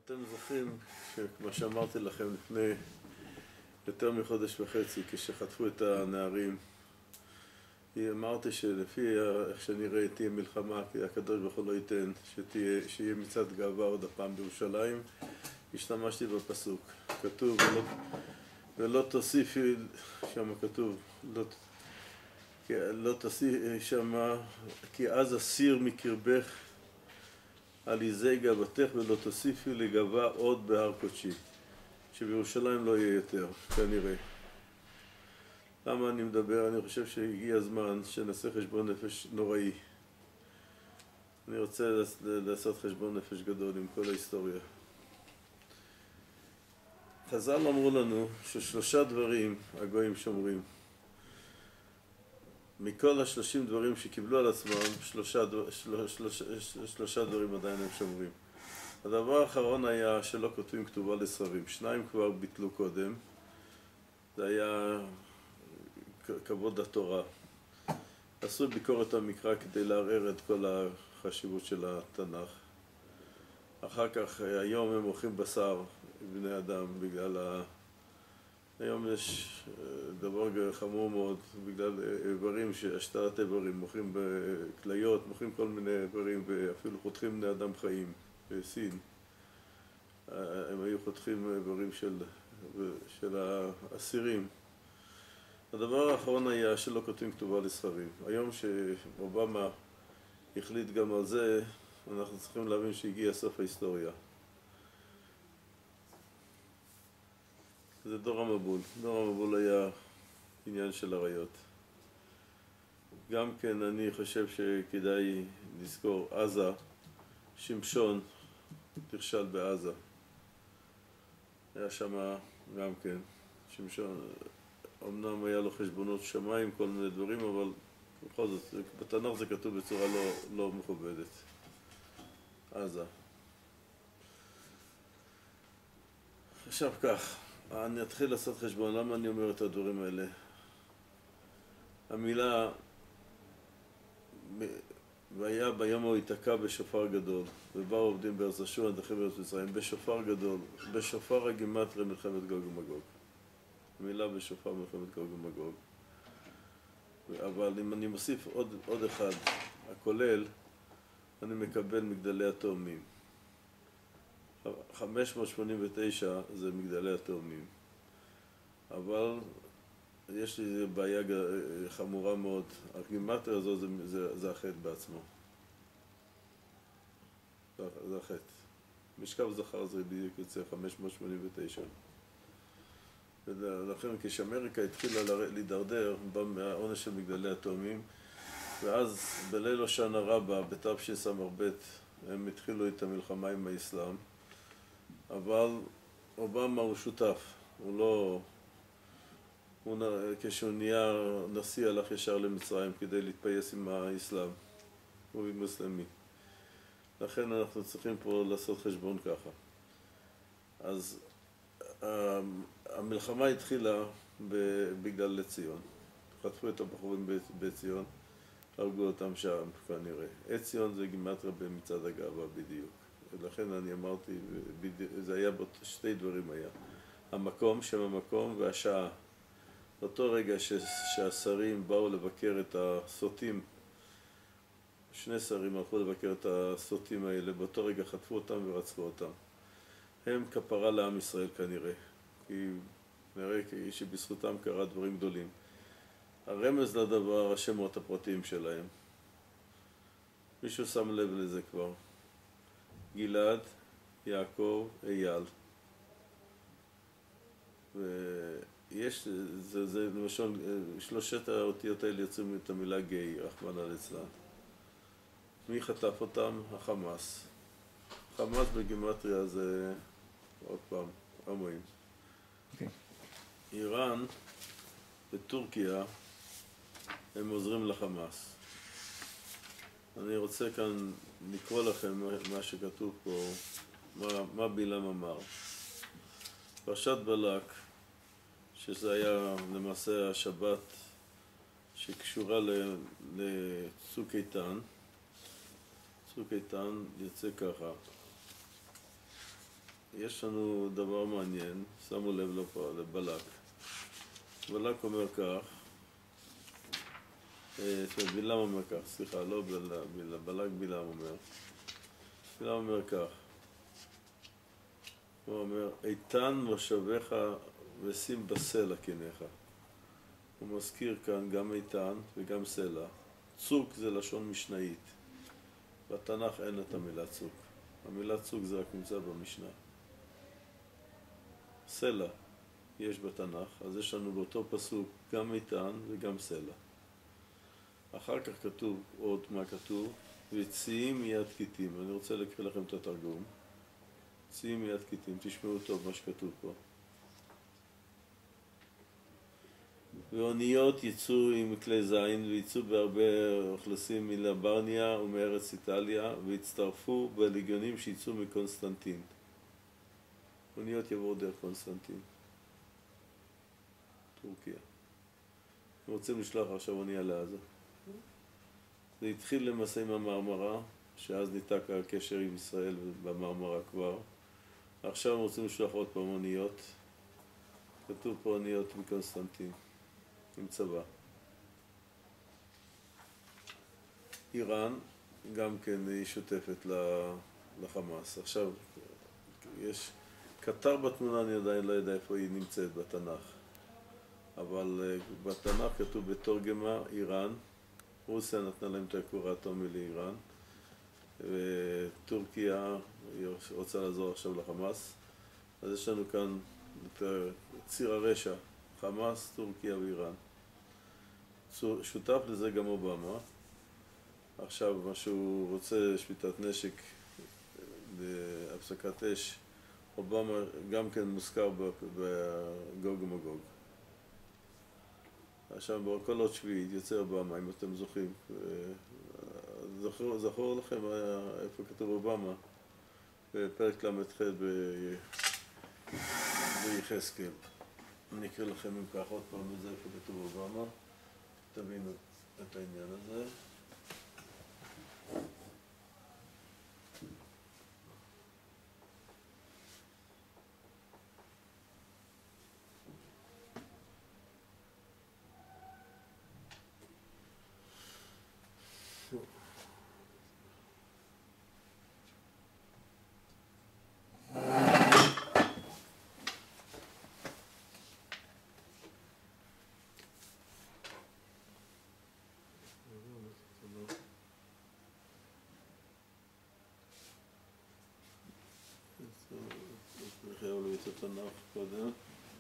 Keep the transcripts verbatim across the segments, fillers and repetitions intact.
אתם זוכרים שכמו שאמרתי לכם לפני יותר מחודש וחצי כשחטפו את הנערים, אמרתי שלפי איך שנראה תהיה מלחמה, כי הקדוש ברוך הוא לא ייתן שתהיה, שיהיה מצעד גאווה עוד הפעם בירושלים. השתמשתי בפסוק, כתוב ולא, ולא תוסיפי, שם כתוב לא, לא תוסיפי שם, כי אז אסיר מקרבך על יזי גאוותך ולא תוסיפי לגאווה עוד בהר קודשי, שבירושלים לא יהיה יותר, כנראה. למה אני מדבר? אני חושב שהגיע הזמן שנעשה חשבון נפש נוראי. אני רוצה לעשות חשבון נפש גדול עם כל ההיסטוריה. חז"ל אמרו לנו ששלושה דברים הגויים שומרים. מכל השלושים דברים שקיבלו על עצמם, שלושה, שלושה, שלושה דברים עדיין הם שומרים. הדבר האחרון היה שלא כותבים כתובה לספרים. שניים כבר ביטלו קודם. זה היה כבוד התורה. עשו ביקורת המקרא כדי לערער את כל החשיבות של התנ"ך. אחר כך, היום הם אוכלים בשר, בני אדם, בגלל ה... היום יש דבר חמור מאוד, בגלל איברים, השתלת איברים, מוכרים בכליות, מוכרים כל מיני איברים, ואפילו חותכים בני אדם חיים בסין. הם היו חותכים איברים של, של האסירים. הדבר האחרון היה שלא כותבים כתובה לספרים. היום שאובמה החליט גם על זה, אנחנו צריכים להבין שהגיע סוף ההיסטוריה. זה דור המבול. דור המבול היה עניין של עריות. גם כן אני חושב שכדאי לזכור עזה, שמשון נכשל בעזה. היה שם גם כן, שמשון, אמנם היה לו חשבונות שמיים, כל מיני דברים, אבל בכל זאת, בתנ"ך זה כתוב בצורה לא, לא מכובדת. עזה. עכשיו כך, אני אתחיל לעשות חשבון, למה אני אומר את הדברים האלה? המילה, והיה ביום הוא ייתקע בשופר גדול, ובאו עובדים בארץ אשור עד אחרי בארץ מצרים, בשופר גדול, בשופר הגימטריה מלחמת גוג ומגוג. המילה בשופר מלחמת גוג ומגוג. אבל אם אני מוסיף עוד, עוד אחד, הכולל, אני מקבל מגדלי התאומים. חמש מאות שמונים ותשע זה מגדלי התאומים. אבל יש לי בעיה חמורה מאוד. הגימטריה הזו זה, זה, זה החטא בעצמו. זה, זה החטא. משכב זכר זה בדיוק יוצא חמש מאות שמונים ותשע. ולכן כשאמריקה התחילה להידרדר, בא מהעונש של מגדלי התאומים, ואז בליל הושענא רבה, בתשס"ב, הם התחילו את המלחמה עם האסלאם, אבל אובמה הוא שותף, הוא לא... הוא, כשהוא נהיה נשיא הלך ישר למצרים כדי להתפייס עם האסלאם, הוא מוסלמי. לכן אנחנו צריכים פה לעשות חשבון ככה. אז המלחמה התחילה בגלל לציון. חטפו את הבחורים בציון, הרגו אותם שם כנראה. עציון זה גימטריה במצעד הגאווה בדיוק. ולכן אני אמרתי, זה היה שתי דברים היה. המקום, שם המקום והשעה. באותו רגע שהשרים באו לבקר את הסוטים, שני שרים הלכו לבקר את הסוטים האלה, באותו רגע חטפו אותם ורצחו אותם. הם כפרה לעם ישראל כנראה, כי נראה שבזכותם קרה דברים גדולים. הרמז לדבר, השמות הפרטיים שלהם. מישהו שם לב לזה כבר. גלעד, יעקב, אייל. ויש, זה, זה למשל, שלושת האותיות האלה יוצאים את המילה גיא, רחמנא ליצלן. מי חטף אותם? החמאס. חמאס בגימטריה זה, עוד פעם, המואים. Okay. איראן וטורקיה הם עוזרים לחמאס. אני רוצה כאן לקרוא לכם מה שכתוב פה, מה, מה בלעם אמר. פרשת בלק, שזה היה למעשה השבת שקשורה לצוק איתן, צוק איתן יוצא ככה. יש לנו דבר מעניין, שמו לב לו פה, לבלק. בלק אומר כך, זאת אומרת, בלעם אומר כך, סליחה, לא בלעם, בלק בלעם אומר. בלעם אומר כך, הוא אומר, איתן מושבך ושים בסלע קניך. הוא מזכיר כאן גם איתן וגם סלע. צוק זה לשון משנאית. בתנ"ך אין את המילה צוק. המילה צוק זה רק נמצא במשנה. סלע יש בתנ"ך, אז יש לנו באותו פסוק גם איתן וגם סלע. אחר כך כתוב עוד מה כתוב, וציים מיד כיתים. אני רוצה להקריא לכם את התרגום. ציים מיד כיתים, תשמעו טוב מה שכתוב פה. ואוניות יצאו עם כלי זין ויצאו בהרבה אוכלוסים מלברניה ומארץ איטליה והצטרפו בלגיונים שיצאו מקונסטנטין. אוניות יבואו דרך קונסטנטין, טורקיה. הם רוצים לשלוח עכשיו אונייה לעזה. זה התחיל למעשה עם המרמרה, שאז ניתק הקשר עם ישראל במרמרה כבר. עכשיו הם רוצים לשלוח עוד פעם אוניות. כתוב פה אוניות מקונסטנטין. עם צבא. איראן גם כן היא שותפת לחמאס. עכשיו, יש קטר בתמונה, אני עדיין לא יודע איפה היא נמצאת בתנ"ך. אבל בתנ"ך כתוב בתורגמה איראן. רוסיה נתנה להם את הכור האטומי לאיראן. וטורקיה רוצה לעזור עכשיו לחמאס. אז יש לנו כאן את ציר הרשע, חמאס, טורקיה ואיראן. שותף לזה גם אובמה. עכשיו מה שהוא רוצה שביתת נשק להפסקת אש, אובמה גם כן מוזכר בגוג ומגוג. עכשיו בכל עוד שביעית יוצא אובמה, אם אתם זוכרים. זכור, זכור לכם איפה כתוב אובמה? בפרק למ"ח ביחזקאל. אני אקריא לכם אם כך עוד פעם את זה, איפה כתוב אובמה. תבינו את העניין הזה. חייב להביא את התנ"ך קודם.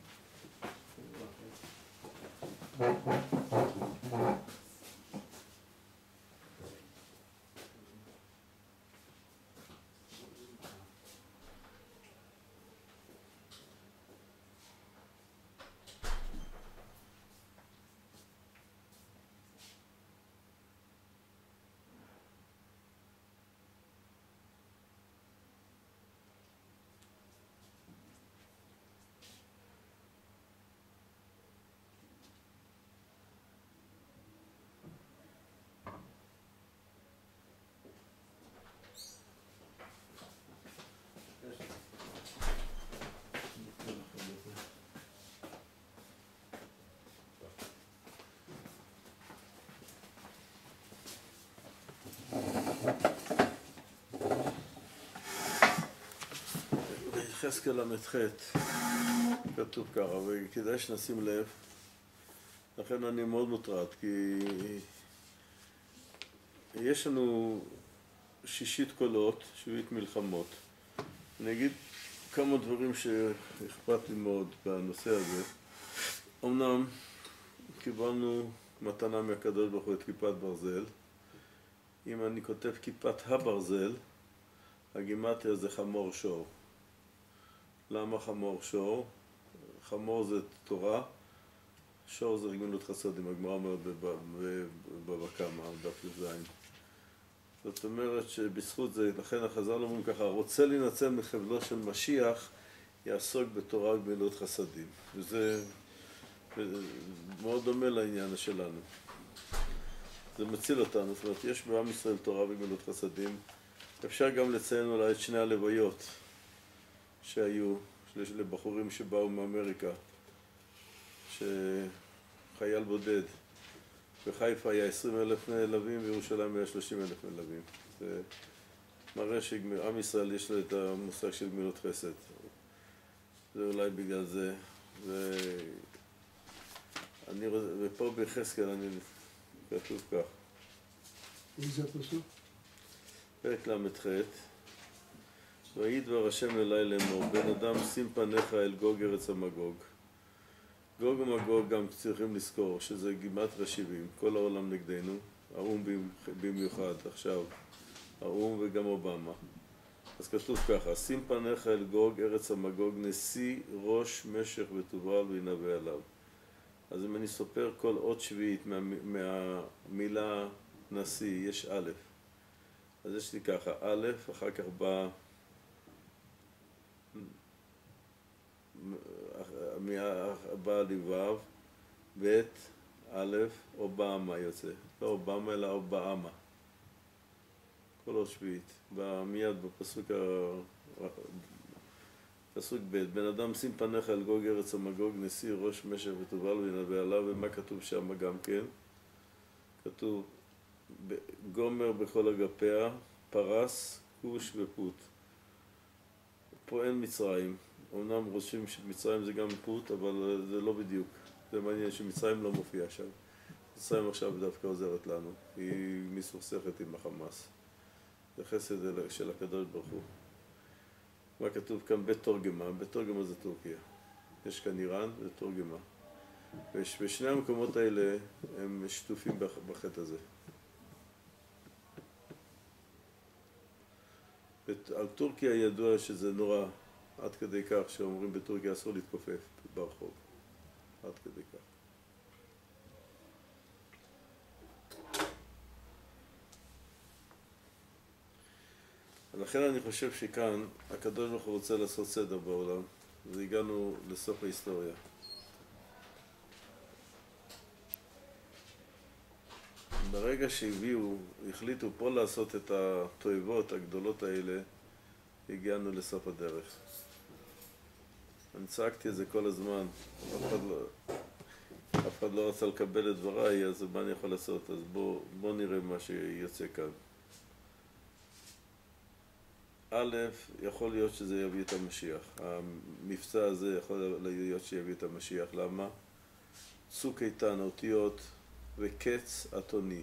ביחזקאל למ"ח כתוב ככה, וכדאי שנשים לב, לכן אני מאוד מוטרד, כי יש לנו שישית קולות, שביעית מלחמות. אני אגיד כמה דברים שאכפת לי מאוד בנושא הזה. אמנם קיבלנו מתנה מהקדוש ברוך הוא את כיפת ברזל. אם אני כותב כיפת הברזל, הגימטריה זה חמור שור. למה חמור שור? חמור זה תורה, שור זה גמילות חסדים, הגמרא אומרת בבבא קמא, דף י"ז. זאת אומרת שבזכות זה, לכן החז"ל אומרים ככה, רוצה להינצל מחבלו של משיח, יעסוק בתורה וגמילות חסדים. וזה מאוד דומה לעניין שלנו. זה מציל אותנו, זאת אומרת, יש בעם ישראל תורה וגמילות חסדים. אפשר גם לציין אולי את שני הלוויות. שהיו, לבחורים שבאו מאמריקה, שחייל בודד, בחיפה היה עשרים אלף מלווים, בירושלים היה שלושים אלף מלווים. זה מראה שעם ישראל יש לו את המושג של גמילות חסד. זה אולי בגלל זה. ואני, ופה ביחזקאל אני כתוב כך. איזה הפסוק? פרק למ"ח. ויהי דבר השם אלי לאמור, בן אדם שים פניך אל גוג ארץ המגוג. גוג ומגוג גם צריכים לזכור שזה גימטריה שבעים, כל העולם נגדנו, האו"ם במיוחד עכשיו, האו"ם וגם אובמה. אז כתוב ככה, שים פניך אל גוג ארץ המגוג, נשיא ראש משך ותובל וינבא עליו. אז אם אני סופר כל עוד שביעית מה, מהמילה נשיא, יש א'. אז יש לי ככה, א', אחר כך בא בא לי ו', ב', א', אובמה יוצא. לא אובמה אלא אובמה. כל עוד שביעית. מיד בפסוק פסוק ב', בן אדם שים פניך אל גוג ארץ המגוג, נשיא ראש משך ותובל וינבא עליו. ומה כתוב שם גם כן? כתוב גומר בכל אגפיה, פרס, כוש ופוט. פה אין מצרים. אמנם חושבים שמצרים זה גם פוט, אבל זה לא בדיוק. זה מעניין שמצרים לא מופיע שם. מצרים עכשיו דווקא עוזרת לנו. היא מסוכסכת עם החמאס. זה חסד של הקדוש ברוך הוא. מה כתוב כאן? בית תורגמה. בית תורגמה זה טורקיה. יש כאן איראן ותורגמה. ושני המקומות האלה הם שטופים בחטא הזה. על טורקיה ידוע שזה נורא, עד כדי כך שאומרים בטורקיה אסור להתכופף ברחוב. עד כדי כך. לכן אני חושב שכאן הקדוש ברוך הוא רוצה לעשות סדר בעולם, והגענו לסוף ההיסטוריה. ברגע שהביאו, החליטו פה לעשות את התועבות הגדולות האלה, הגענו לסוף הדרך. אני צעקתי את זה כל הזמן, אף אחד לא, אף אחד לא רצה לקבל את דבריי, אז מה אני יכול לעשות? אז בוא, בוא נראה מה שיוצא כאן. א', יכול להיות שזה יביא את המשיח. המבצע הזה יכול להיות שיביא את המשיח. למה? צוק איתן, אותיות וקץ אתוני.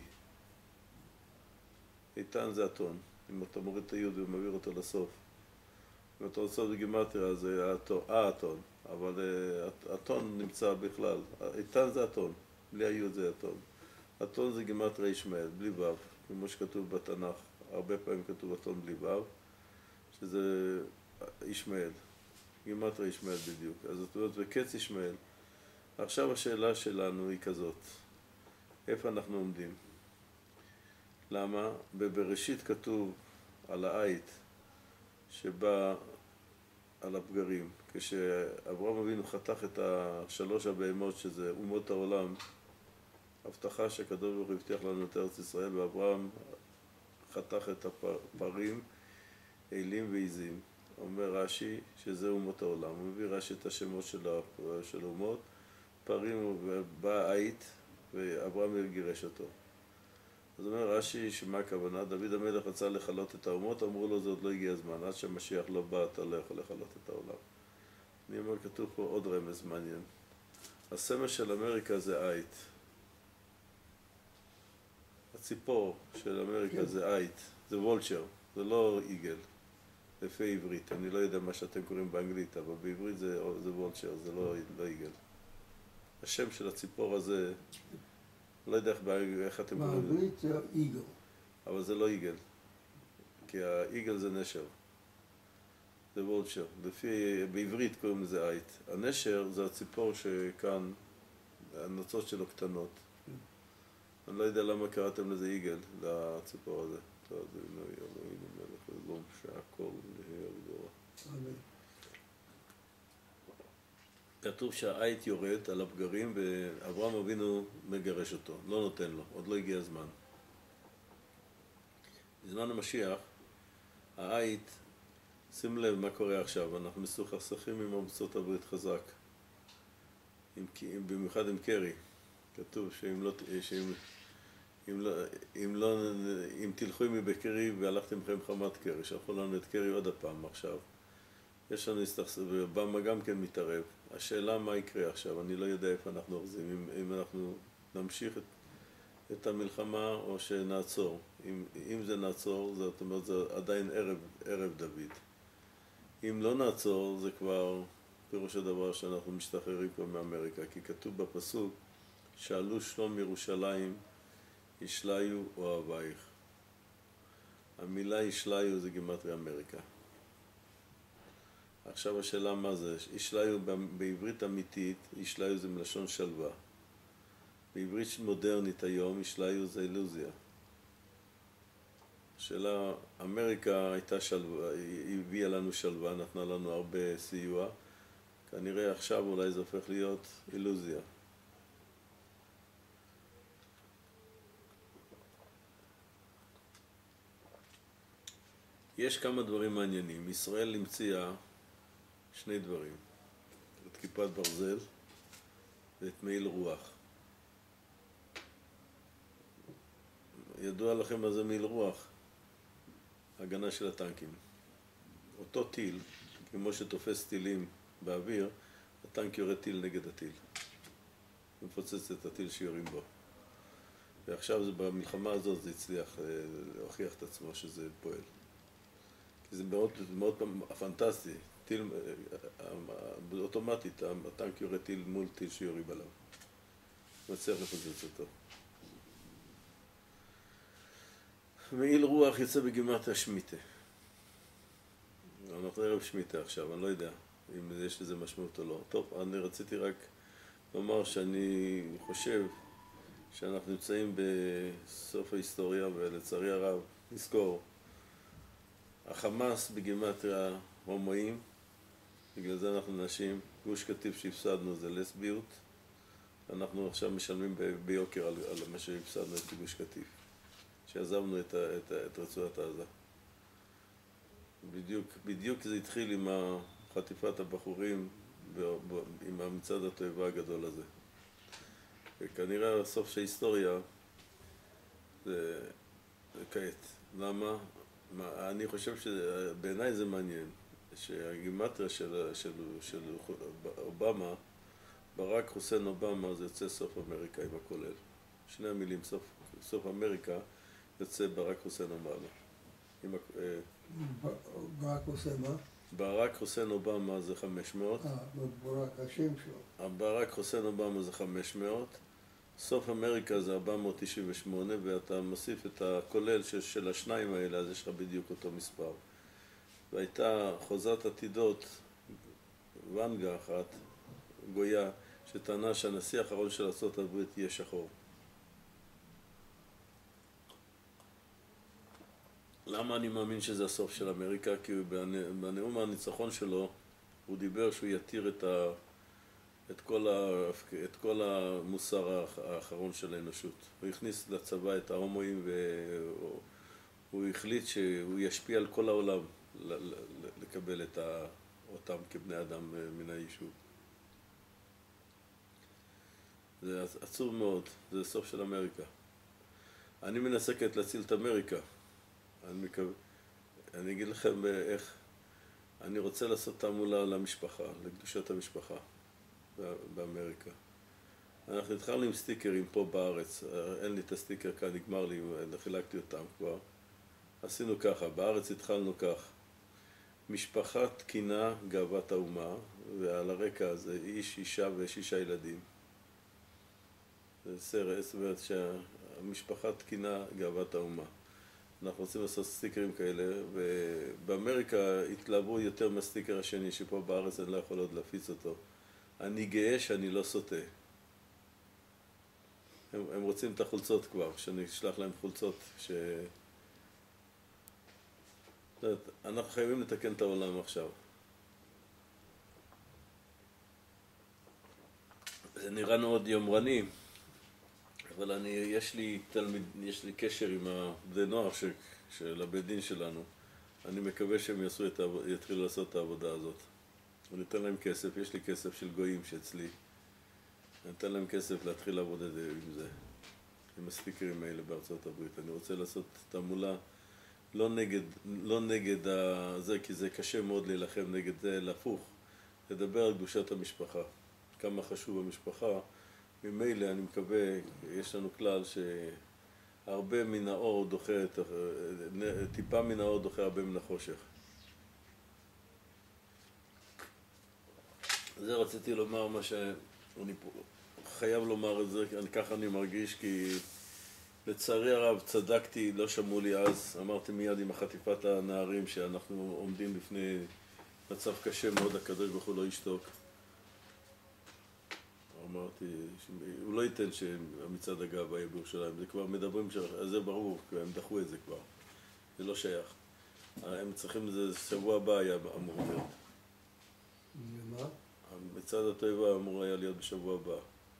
איתן זה אתון. אם אתה מוריד את היוד ומעביר אותו לסוף. אם אתה רוצה בגימטריה זה האתון. אבל אתון נמצא בכלל. איתן זה אתון. בלי היוד זה אתון. אתון זה גימטריה ישמעאל, בלי ו'. כמו שכתוב בתנ"ך. הרבה פעמים כתוב אתון בלי ו'. שזה ישמעאל, גימטריה ישמעאל בדיוק. אז זאת אומרת, וקץ ישמעאל. עכשיו השאלה שלנו היא כזאת, איפה אנחנו עומדים? למה? בבראשית כתוב על העית שבא על הפגרים. כשאברהם אבינו חתך את השלוש הבהמות שזה אומות העולם, הבטחה שהקדוש ברוך הוא הבטיח לנו את ארץ ישראל, ואברהם חתך את הפרים, אלים ועיזים. אומר רש"י שזה אומות העולם. הוא מביא רש"י את השמות של, של אומות, פרים ובא עית, ואברהם גירש אותו. אז אומר רש"י שמה הכוונה? דוד המלך רצה לחלות את האומות, אמרו לו זה עוד לא הגיע הזמן, עד שהמשיח לא בא אתה לא יכול לחלות את העולם. אני אומר, כתוב פה עוד רמז מעניין. הסמל של אמריקה זה עית. הציפור של אמריקה זה עית, זה וולצ'ר, זה לא איגל. לפי עברית, אני לא יודע מה שאתם קוראים באנגלית, אבל בעברית זה, זה וולצ'ר, זה לא, לא איגל. השם של הציפור הזה, לא יודע איך, איך אתם קוראים. בעברית זה איגל. אבל זה לא איגל, כי האיגל זה נשר. זה וולצ'ר. לפי, בעברית קוראים לזה עית. הנשר זה הציפור שכאן, הנוצות שלו קטנות. אני לא יודע למה קראתם לזה איגל, לציפור הזה. אז אינו אלוהינו מלך אלום שהכל נהיה גדולה. אמן. כתוב שהעית יורד על הפגרים ואברהם אבינו מגרש אותו, לא נותן לו, עוד לא הגיע הזמן. בזמן המשיח, העית שים לב מה קורה עכשיו, אנחנו מסוכסכים עם ארצות הברית חזק. עם, במיוחד עם קרי. כתוב שאם לא, שאם, אם לא, אם לא, אם תלכו עמי בקרי והלכתם לכם חמת קרי, שלחו לנו את קרי עוד הפעם עכשיו. יש לנו הסתכסך, ובמה גם כן מתערב. השאלה מה יקרה עכשיו, אני לא יודע איפה אנחנו אוחזים, אם, אם אנחנו נמשיך את, את המלחמה או שנעצור. אם, אם זה נעצור, זאת אומרת, זה עדיין ערב, ערב דוד. אם לא נעצור, זה כבר פירוש הדבר שאנחנו משתחררים פה מאמריקה, כי כתוב בפסוק, שאלו שלום ירושלים, ישליו אוהבייך. המילה ישליו זה גימטריה אמריקה. עכשיו השאלה מה זה? ישליו בעברית אמיתית, ישליו זה מלשון שלווה. בעברית מודרנית היום, ישליו זה אילוזיה. השאלה, אמריקה הייתה שלווה, היא הביאה לנו שלווה, נתנה לנו הרבה סיוע. כנראה עכשיו אולי זה הופך להיות אילוזיה. יש כמה דברים מעניינים. ישראל המציאה שני דברים. את כיפת ברזל ואת מעיל רוח. ידוע לכם מה זה מעיל רוח? הגנה של הטנקים. אותו טיל, כמו שתופס טילים באוויר, הטנק יורה טיל נגד הטיל. מפוצץ את הטיל שיורים בו. ועכשיו זה, במלחמה הזאת זה הצליח להוכיח את עצמו שזה פועל. כי זה מאוד, מאוד פנטסטי. טיל, אוטומטית, הטנק יורה טיל מול טיל שיורים עליו. מצליח לפוצץ אותו. מעיל רוח יצא בגימטריה שמיטה. אנחנו ערב שמיטה עכשיו, אני לא יודע אם יש לזה משמעות או לא. טוב, אני רציתי רק לומר שאני חושב שאנחנו נמצאים בסוף ההיסטוריה, ולצערי הרב, נזכור, החמאס בגימטריה הומואים, בגלל זה אנחנו נשים, גוש קטיף שהפסדנו זה לסביות, אנחנו עכשיו משלמים ביוקר על, על מה שהפסדנו את גוש קטיף. שעזבנו את, את, את רצועת עזה. בדיוק, בדיוק זה התחיל עם חטיפת הבחורים, עם המצעד התועבה הגדול הזה. וכנראה הסוף של ההיסטוריה זה, זה כעת. למה? מה, אני חושב שבעיניי זה מעניין, שהגימטריה של, של, של אובמה, ברק חוסיין אובמה, זה יוצא סוף אמריקה עם הכולל. שני המילים סוף, סוף אמריקה, יוצא ברק חוסיין אובמה. ברק חוסיין מה? ברק חוסיין אובמה זה חמש מאות. אה, ברק, השם שלו. ברק חוסיין אובמה זה חמש מאות. סוף אמריקה זה ארבע מאות תשעים ושמונה, ואתה מוסיף את הכולל של, של השניים האלה, אז יש לך בדיוק אותו מספר. והייתה חוזת עתידות, ונגה אחת, גויה, שטענה שהנשיא האחרון של ארצות הברית יהיה שחור. למה אני מאמין שזה הסוף של אמריקה? כי בנאום הניצחון שלו הוא דיבר שהוא יתיר את, ה, את, כל, ה, את כל המוסר האחרון של האנושות. הוא הכניס לצבא את ההומואים והוא החליט שהוא ישפיע על כל העולם לקבל את ה, אותם כבני אדם מן היישוב. זה עצוב מאוד, זה הסוף של אמריקה. אני מנסה כעת להציל את אמריקה. אני, מקו... אני אגיד לכם איך, אני רוצה לעשות תעמולה למשפחה, לקדושת המשפחה באמריקה. אנחנו התחלנו עם סטיקרים פה בארץ, אין לי את הסטיקר כאן, נגמר לי, חילקתי אותם כבר. עשינו ככה, בארץ התחלנו כך, משפחה תקינה גאוות האומה, ועל הרקע הזה איש, אישה ושישה ילדים. זה סרט, זאת אומרת שהמשפחה תקינה גאוות האומה. אנחנו רוצים לעשות סטיקרים כאלה, ובאמריקה התלהבו יותר מהסטיקר השני, שפה בארץ אני לא יכול עוד להפיץ אותו. אני גאה שאני לא סוטה. הם, הם רוצים את החולצות כבר, שאני אשלח להם חולצות ש... אנחנו חייבים לתקן את העולם עכשיו. זה נראה מאוד יומרני, אבל אני, יש לי תלמיד, יש לי קשר עם הבני נוער ש, של הבית דין שלנו. אני מקווה שהם יעשו את העב... יתחילו לעשות את העבודה הזאת. אני אתן להם כסף, יש לי כסף של גויים שאצלי. אני אתן להם כסף להתחיל לעבוד עם זה, עם הספיקרים האלה בארצות הברית. אני רוצה לעשות תעמולה לא נגד, לא נגד זה, כי זה קשה מאוד להילחם נגד זה, להפוך, לדבר על קדושת המשפחה. כמה חשוב המשפחה. ממילא אני מקווה, יש לנו כלל שהרבה מן האור דוחה, טיפה מן האור דוחה הרבה מן החושך. זה רציתי לומר מה שאני חייב לומר את זה, ככה אני מרגיש, כי לצערי הרב צדקתי, לא שמעו לי אז, אמרתי מיד עם החטיפת הנערים שאנחנו עומדים לפני מצב קשה מאוד, הקדוש ברוך הוא לא ישתוק. אמרתי, הוא לא ייתן שהמצעד הגאווה יהיה בירושלים, זה כבר מדברים, זה ברור, הם דחו את זה כבר, זה לא שייך. הם צריכים, זה שבוע הבא היה אמור להיות. ומה? מצעד הטבע אמור היה להיות בשבוע הבא.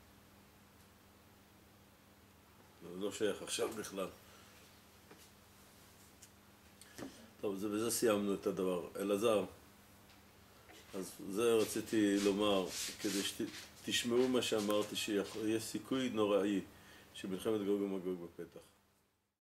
זה לא שייך עכשיו בכלל. טוב, זה, בזה סיימנו את הדבר. אלעזר, אז זה רציתי לומר, כדי שתשמעו מה שאמרתי, שיש סיכוי נוראי שמלחמת גוג ומגוג בפתח.